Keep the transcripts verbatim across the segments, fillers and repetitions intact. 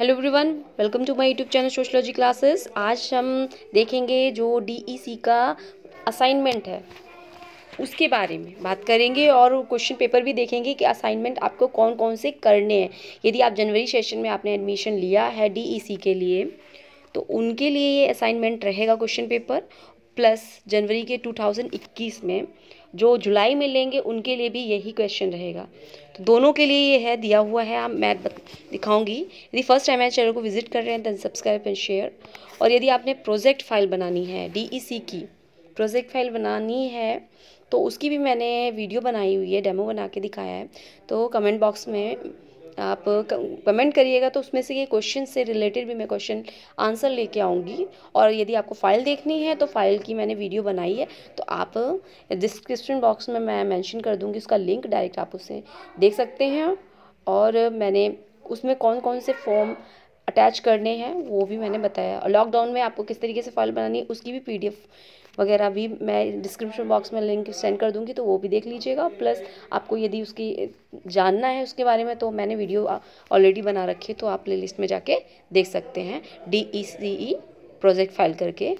Hello everyone, welcome to my YouTube channel sociology classes. आज हम देखेंगे जो डीईसी का असाइनमेंट है उसके बारे में बात करेंगे और क्वेश्चन पेपर भी देखेंगे कि असाइनमेंट आपको कौन कौन से करने हैं। यदि आप जनवरी सेशन में आपने एडमिशन लिया है डीईसी के लिए तो उनके लिए ये असाइनमेंट रहेगा क्वेश्चन पेपर, प्लस जनवरी के दो हज़ार इक्कीस में जो जुलाई में लेंगे उनके लिए भी यही क्वेश्चन रहेगा। तो दोनों के लिए ये है दिया हुआ है, मैं दिखाऊंगी। यदि फर्स्ट टाइम मेरे चैनल को विजिट कर रहे हैं देन सब्सक्राइब एंड शेयर। और यदि आपने प्रोजेक्ट फाइल बनानी है डीईसी की प्रोजेक्ट फाइल बनानी है तो उसकी भी मैंने वीडियो बनाई हुई है, डेमो बना के दिखाया है। तो कमेंट बॉक्स में आप कमेंट करिएगा तो उसमें से ये क्वेश्चन से रिलेटेड भी मैं क्वेश्चन आंसर लेके आऊँगी। और यदि आपको फ़ाइल देखनी है तो फाइल की मैंने वीडियो बनाई है, तो आप डिस्क्रिप्शन बॉक्स में मैं मेंशन कर दूँगी उसका लिंक, डायरेक्ट आप उसे देख सकते हैं। और मैंने उसमें कौन कौन से फॉर्म अटैच करने हैं वो भी मैंने बताया। और लॉकडाउन में आपको किस तरीके से फाइल बनानी है उसकी भी पीडीएफ वगैरह भी मैं डिस्क्रिप्शन बॉक्स में लिंक सेंड कर दूंगी, तो वो भी देख लीजिएगा। प्लस आपको यदि उसकी जानना है उसके बारे में तो मैंने वीडियो ऑलरेडी बना रखी है, तो आप प्ले लिस्ट में जाके देख सकते हैं D E C E project file करके।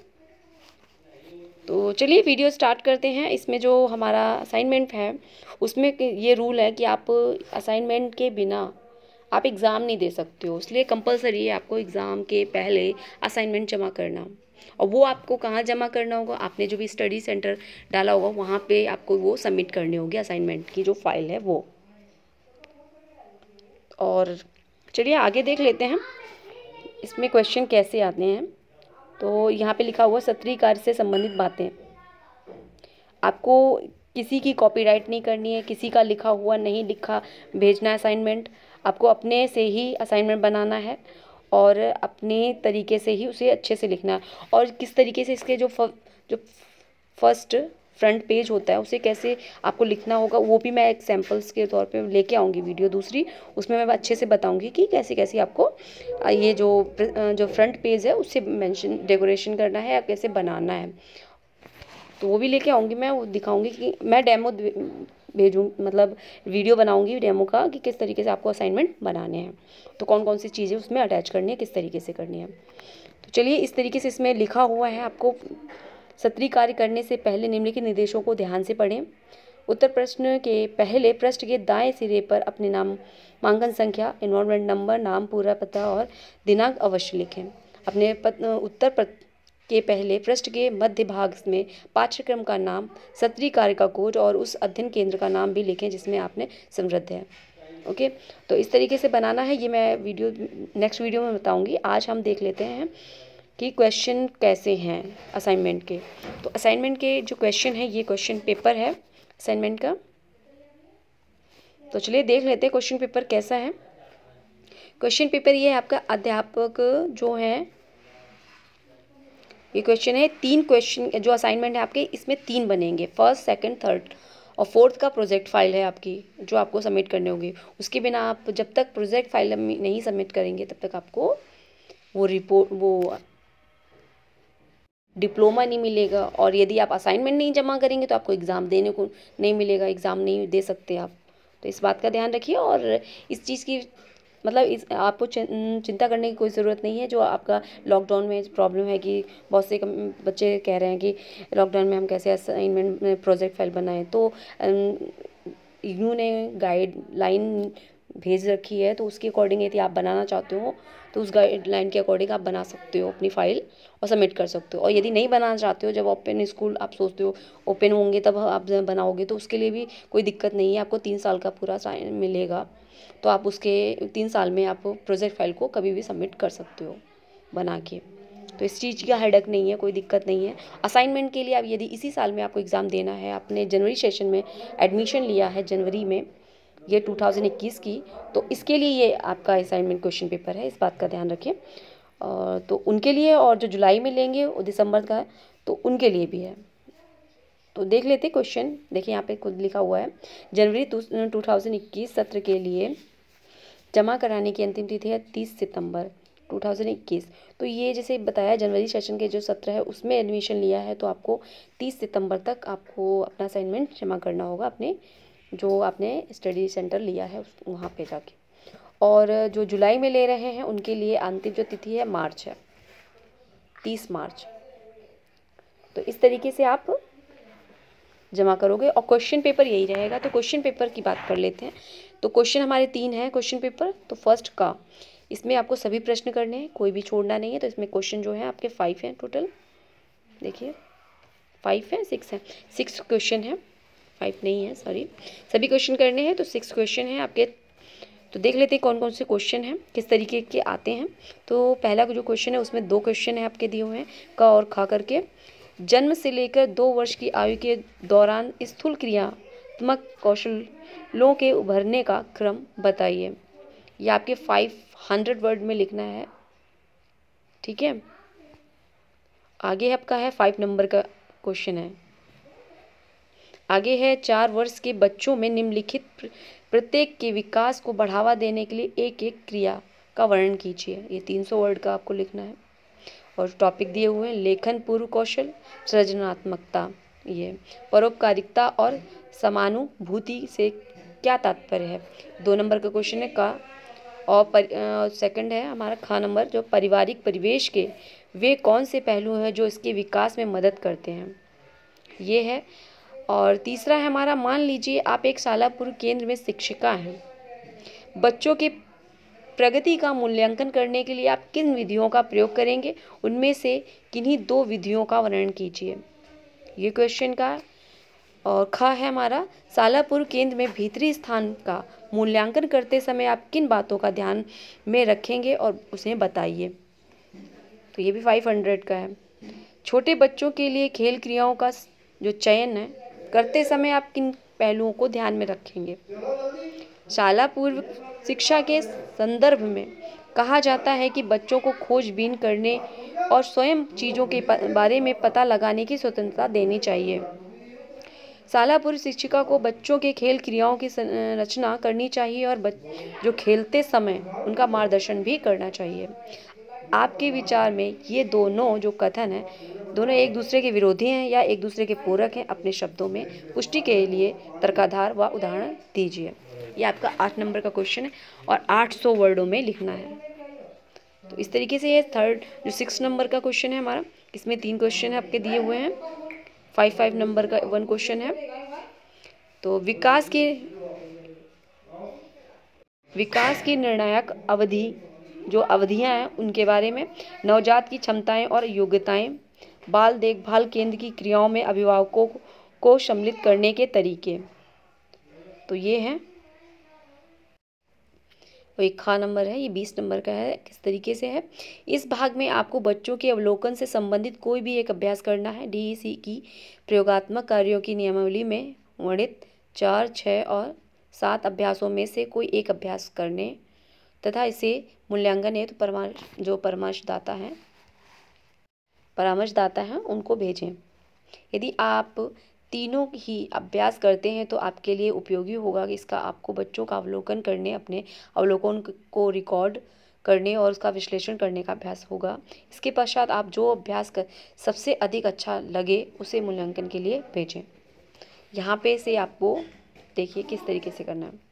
तो चलिए वीडियो स्टार्ट करते हैं। इसमें जो हमारा असाइनमेंट है उसमें ये रूल है कि आप असाइनमेंट के बिना आप एग्ज़ाम नहीं दे सकते हो, इसलिए कंपलसरी है आपको एग्ज़ाम के पहले असाइनमेंट जमा करना। और वो आपको कहाँ जमा करना होगा, आपने जो भी स्टडी सेंटर डाला होगा वहाँ पे आपको वो सबमिट करने होंगे असाइनमेंट की जो फाइल है वो। और चलिए आगे देख लेते हैं इसमें क्वेश्चन कैसे आते हैं। तो यहाँ पे लिखा हुआ सत्रीय कार्य से संबंधित बातें। आपको किसी की कॉपीराइट नहीं करनी है, किसी का लिखा हुआ नहीं लिखा भेजना है असाइनमेंट। आपको अपने से ही असाइनमेंट बनाना है और अपने तरीके से ही उसे अच्छे से लिखना है। और किस तरीके से इसके जो फ, जो फर्स्ट फ्रंट पेज होता है उसे कैसे आपको लिखना होगा वो भी मैं एक सैम्पल्स के तौर पे लेके आऊँगी वीडियो दूसरी, उसमें मैं अच्छे से बताऊँगी कि कैसे कैसे आपको ये जो जो फ्रंट पेज है उससे मेंशन डेकोरेशन करना है या कैसे बनाना है, तो वो भी लेके आऊँगी। मैं वो दिखाऊँगी कि मैं डेमो भेजूँ, मतलब वीडियो बनाऊँगी डेमो का कि किस तरीके से आपको असाइनमेंट बनाने हैं, तो कौन कौन सी चीज़ें उसमें अटैच करनी है, किस तरीके से करनी है। तो चलिए इस तरीके से इसमें लिखा हुआ है, आपको सत्रीय कार्य करने से पहले निम्नलिखित निर्देशों को ध्यान से पढ़ें। उत्तर प्रश्न के पहले पृष्ठ के दाएं सिरे पर अपने नामांकन संख्या, एनरोलमेंट नंबर, नाम, पूरा पता और दिनांक अवश्य लिखें। अपने उत्तर के पहले पृष्ठ के मध्य भाग में पाठ्यक्रम का नाम, सत्रीय कार्य का कोड और उस अध्ययन केंद्र का नाम भी लिखें जिसमें आपने समृद्ध है। ओके, तो इस तरीके से बनाना है, ये मैं वीडियो नेक्स्ट वीडियो में बताऊंगी। आज हम देख लेते हैं कि क्वेश्चन कैसे हैं असाइनमेंट के। तो असाइनमेंट के जो क्वेश्चन है ये क्वेश्चन पेपर है असाइनमेंट का। तो चलिए देख लेते हैं क्वेश्चन पेपर कैसा है। क्वेश्चन पेपर ये है आपका अध्यापक जो है, ये क्वेश्चन है तीन क्वेश्चन जो असाइनमेंट है आपके, इसमें तीन बनेंगे, फर्स्ट सेकंड थर्ड। और फोर्थ का प्रोजेक्ट फाइल है आपकी जो आपको सबमिट करने होगी। उसके बिना आप जब तक प्रोजेक्ट फाइल नहीं सबमिट करेंगे तब तक आपको वो रिपोर्ट वो डिप्लोमा नहीं मिलेगा। और यदि आप असाइनमेंट नहीं जमा करेंगे तो आपको एग्ज़ाम देने को नहीं मिलेगा, एग्ज़ाम नहीं दे सकते आप। तो इस बात का ध्यान रखिए। और इस चीज़ की मतलब इस आपको चिंता करने की कोई ज़रूरत नहीं है। जो आपका लॉकडाउन में प्रॉब्लम है कि बहुत से बच्चे कह रहे हैं कि लॉकडाउन में हम कैसे असाइनमेंट में प्रोजेक्ट फाइल बनाएं, तो इग्नू ने गाइडलाइन भेज रखी है, तो उसके अकॉर्डिंग यदि आप बनाना चाहते हो तो उस गाइडलाइन के अकॉर्डिंग आप बना सकते हो अपनी फ़ाइल और सबमिट कर सकते हो। और यदि नहीं बनाना चाहते हो, जब ओपन स्कूल आप सोचते हो ओपन होंगे तब आप बनाओगे, तो उसके लिए भी कोई दिक्कत नहीं है। आपको तीन साल का पूरा साइन मिलेगा, तो आप उसके तीन साल में आप प्रोजेक्ट फाइल को कभी भी सबमिट कर सकते हो बना के। तो इस चीज़ का हेडक नहीं है, कोई दिक्कत नहीं है। असाइनमेंट के लिए आप यदि इसी साल में आपको एग्ज़ाम देना है, आपने जनवरी सेशन में एडमिशन लिया है जनवरी में ये दो हज़ार इक्कीस की, तो इसके लिए ये आपका असाइनमेंट क्वेश्चन पेपर है, इस बात का ध्यान रखें। तो उनके लिए, और जो जुलाई में लेंगे और दिसंबर का तो उनके लिए भी है। तो देख लेते क्वेश्चन। देखिए यहाँ पे खुद लिखा हुआ है, जनवरी दो हज़ार इक्कीस सत्र के लिए जमा कराने की अंतिम तिथि है तीस सितंबर दो हज़ार इक्कीस। तो ये जैसे बताया जनवरी सेशन के जो सत्र है उसमें एडमिशन लिया है, तो आपको तीस सितंबर तक आपको अपना असाइनमेंट जमा करना होगा अपने जो आपने स्टडी सेंटर लिया है वहाँ पे जाके। और जो जुलाई में ले रहे हैं उनके लिए अंतिम जो तिथि है मार्च है, तीस मार्च। तो इस तरीके से आप जमा करोगे और क्वेश्चन पेपर यही रहेगा। तो क्वेश्चन पेपर की बात कर लेते हैं। तो क्वेश्चन हमारे तीन हैं क्वेश्चन पेपर। तो फर्स्ट का, इसमें आपको सभी प्रश्न करने हैं, कोई भी छोड़ना नहीं है। तो इसमें क्वेश्चन जो है आपके फाइव हैं टोटल, देखिए फाइव है, सिक्स है, सिक्स क्वेश्चन है, फाइव नहीं है सॉरी, सभी क्वेश्चन करने हैं। तो सिक्स क्वेश्चन हैं आपके। तो देख लेते हैं कौन कौन से क्वेश्चन हैं, किस तरीके के आते हैं। तो पहला जो क्वेश्चन है उसमें दो क्वेश्चन है आपके दिए हुए हैं, क और खा करके। जन्म से लेकर दो वर्ष की आयु के दौरान स्थूल क्रियात्मक कौशलों के उभरने का क्रम बताइए। ये आपके फाइव हंड्रेड वर्ड में लिखना है, ठीक है। आगे आपका है फाइव नंबर का क्वेश्चन है। आगे है चार वर्ष के बच्चों में निम्नलिखित प्रत्येक के विकास को बढ़ावा देने के लिए एक एक क्रिया का वर्णन कीजिए। ये तीन सौ वर्ड का आपको लिखना है। और टॉपिक दिए हुए हैं लेखन पूर्व कौशल, सृजनात्मकता, ये परोपकारिता और समानुभूति से क्या तात्पर्य है। दो नंबर का क्वेश्चन है का। और सेकंड है हमारा खा नंबर, जो पारिवारिक परिवेश के वे कौन से पहलू हैं जो इसके विकास में मदद करते हैं, ये है। और तीसरा है हमारा, मान लीजिए आप एक शाला पूर्व केंद्र में शिक्षिका हैं। बच्चों के प्रगति का मूल्यांकन करने के लिए आप किन विधियों का प्रयोग करेंगे, उनमें से किन्हीं दो विधियों का वर्णन कीजिए, ये क्वेश्चन का। और खा है हमारा, शाला पूर्व केंद्र में भीतरी स्थान का मूल्यांकन करते समय आप किन बातों का ध्यान में रखेंगे और उसे बताइए। तो ये भी फाइव हंड्रेड का है। छोटे बच्चों के लिए खेल क्रियाओं का जो चयन है करते समय आप किन पहलुओं को ध्यान में रखेंगे। शाला पूर्व शिक्षा के संदर्भ में कहा जाता है कि बच्चों को खोजबीन करने और स्वयं चीज़ों के बारे में पता लगाने की स्वतंत्रता देनी चाहिए। शाला पूर्व शिक्षिका को बच्चों के खेल क्रियाओं की रचना करनी चाहिए और जो खेलते समय उनका मार्गदर्शन भी करना चाहिए। आपके विचार में ये दोनों जो कथन है, दोनों एक दूसरे के विरोधी हैं या एक दूसरे के पूरक हैं, अपने शब्दों में पुष्टि के लिए तर्काधार व उदाहरण दीजिए। ये आपका आठ नंबर का क्वेश्चन है और आठ सौ वर्डों में लिखना है। तो इस तरीके से ये थर्ड जो सिक्स नंबर का क्वेश्चन है हमारा, इसमें तीन क्वेश्चन है आपके दिए हुए हैं। फाइव फाइव नंबर का वन क्वेश्चन है। तो विकास की विकास की निर्णायक अवधि जो अवधियां हैं उनके बारे में, नवजात की क्षमताएं और योग्यताएं, बाल देखभाल केंद्र की क्रियाओं में अभिभावकों को सम्मिलित करने के तरीके। तो ये हैं। और एक खा नंबर है, ये बीस नंबर का है, किस तरीके से है। इस भाग में आपको बच्चों के अवलोकन से संबंधित कोई भी एक अभ्यास करना है। डीईसी की प्रयोगात्मक कार्यों की नियमावली में वर्णित चार, छः और सात अभ्यासों में से कोई एक अभ्यास करने तथा इसे मूल्यांकन हेतु परामर्श जो परामर्शदाता हैं परामर्शदाता हैं उनको भेजें। यदि आप तीनों ही अभ्यास करते हैं तो आपके लिए उपयोगी होगा कि इसका आपको बच्चों का अवलोकन करने, अपने अवलोकन को रिकॉर्ड करने और उसका विश्लेषण करने का अभ्यास होगा। इसके पश्चात आप जो अभ्यास कर सबसे अधिक अच्छा लगे उसे मूल्यांकन के लिए भेजें। यहाँ पे से आपको देखिए किस तरीके से करना है।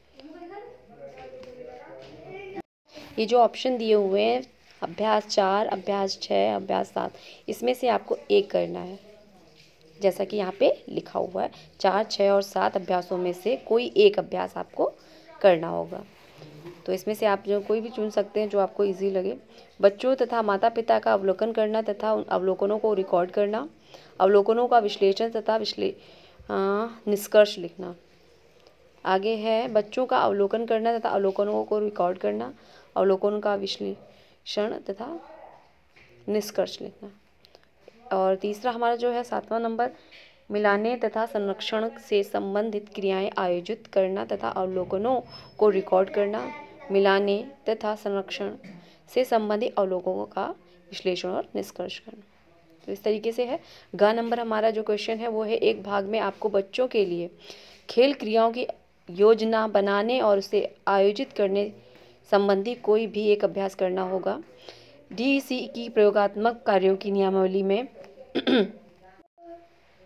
ये जो ऑप्शन दिए हुए हैं, अभ्यास चार, अभ्यास छः, अभ्यास सात, इसमें से आपको एक करना है। जैसा कि यहाँ पे लिखा हुआ है, चार, छः और सात अभ्यासों में से कोई एक अभ्यास आपको करना होगा। तो इसमें से आप जो कोई भी चुन सकते हैं जो आपको इजी लगे। बच्चों तथा माता पिता का अवलोकन करना तथा उन अवलोकनों को रिकॉर्ड करना, अवलोकनों का विश्लेषण तथा विश्ले निष्कर्ष लिखना। आगे है बच्चों का अवलोकन करना तथा अवलोकनों को रिकॉर्ड करना, अवलोकनों का विश्लेषण तथा निष्कर्ष लिखना। और तीसरा हमारा जो है सातवां नंबर, मिलाने तथा संरक्षण से संबंधित क्रियाएं आयोजित करना तथा अवलोकनों को रिकॉर्ड करना, मिलाने तथा संरक्षण से संबंधित अवलोकनों का विश्लेषण और निष्कर्ष करना। तो इस तरीके से है। ग नंबर हमारा जो क्वेश्चन है वो है, एक भाग में आपको बच्चों के लिए खेल क्रियाओं की योजना बनाने और उसे आयोजित करने संबंधी कोई भी एक अभ्यास करना होगा। डीईसी की प्रयोगात्मक कार्यों की नियमावली में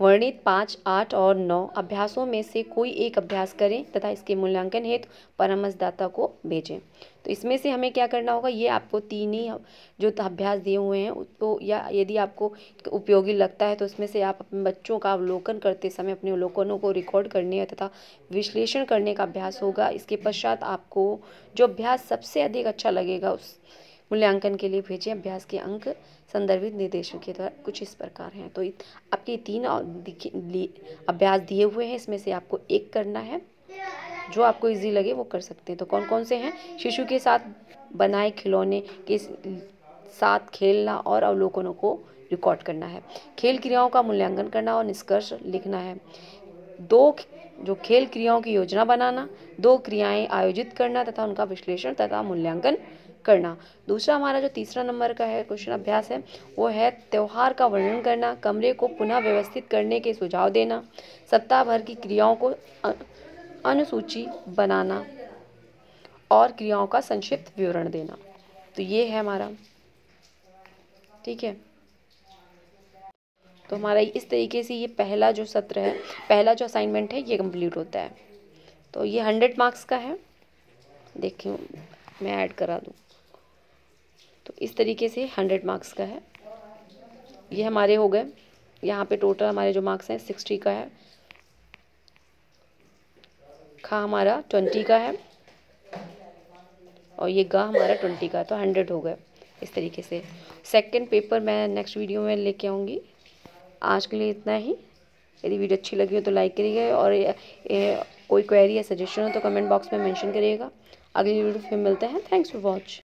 वर्णित पाँच, आठ और नौ अभ्यासों में से कोई एक अभ्यास करें तथा इसके मूल्यांकन हेतु परामर्शदाता को भेजें। तो इसमें से हमें क्या करना होगा, ये आपको तीन ही जो अभ्यास दिए हुए हैं तो, या यदि आपको उपयोगी लगता है तो उसमें से आप अपने बच्चों का अवलोकन करते समय अपने अवलोकनों को रिकॉर्ड करने तथा विश्लेषण करने का अभ्यास होगा। इसके पश्चात आपको जो अभ्यास सबसे अधिक अच्छा लगेगा उस मूल्यांकन के लिए भेजें। अभ्यास के अंक संदर्भित निर्देशों के द्वारा कुछ इस प्रकार हैं। तो आपके तीन अभ्यास दिए हुए हैं, इसमें से आपको एक करना है, जो आपको इजी लगे वो कर सकते हैं। तो कौन कौन से हैं? शिशु के साथ बनाए खिलौने के साथ खेलना और अवलोकनों को रिकॉर्ड करना है। खेल क्रियाओं का मूल्यांकन करना और निष्कर्ष लिखना है। दो जो खेल क्रियाओं की योजना बनाना, दो क्रियाएं आयोजित करना तथा उनका विश्लेषण तथा मूल्यांकन करना। दूसरा हमारा जो तीसरा नंबर का है क्वेश्चन अभ्यास है वो है त्यौहार का वर्णन करना, कमरे को पुनः व्यवस्थित करने के सुझाव देना, सप्ताह भर की क्रियाओं को अनुसूची बनाना और क्रियाओं का संक्षिप्त विवरण देना। तो ये है हमारा, ठीक है। तो हमारा इस तरीके से ये पहला जो सत्र है, पहला जो असाइनमेंट है ये कंप्लीट होता है। तो ये हंड्रेड मार्क्स का है। देखिए मैं ऐड करा दूँ, तो इस तरीके से हंड्रेड मार्क्स का है। ये हमारे हो गए। यहाँ पे टोटल हमारे जो मार्क्स हैं सिक्सटी का है, खा हमारा ट्वेंटी का है और ये गा हमारा ट्वेंटी का है। तो हंड्रेड हो गए इस तरीके से। सेकंड पेपर मैं नेक्स्ट वीडियो में लेके आऊँगी। आज के लिए इतना ही। यदि वीडियो अच्छी लगी हो तो लाइक करिएगा और ए, ए, कोई क्वेरी या सजेशन हो तो कमेंट बॉक्स में मेंशन करिएगा। अगली वीडियो फिर मिलते हैं। Thanks for watch.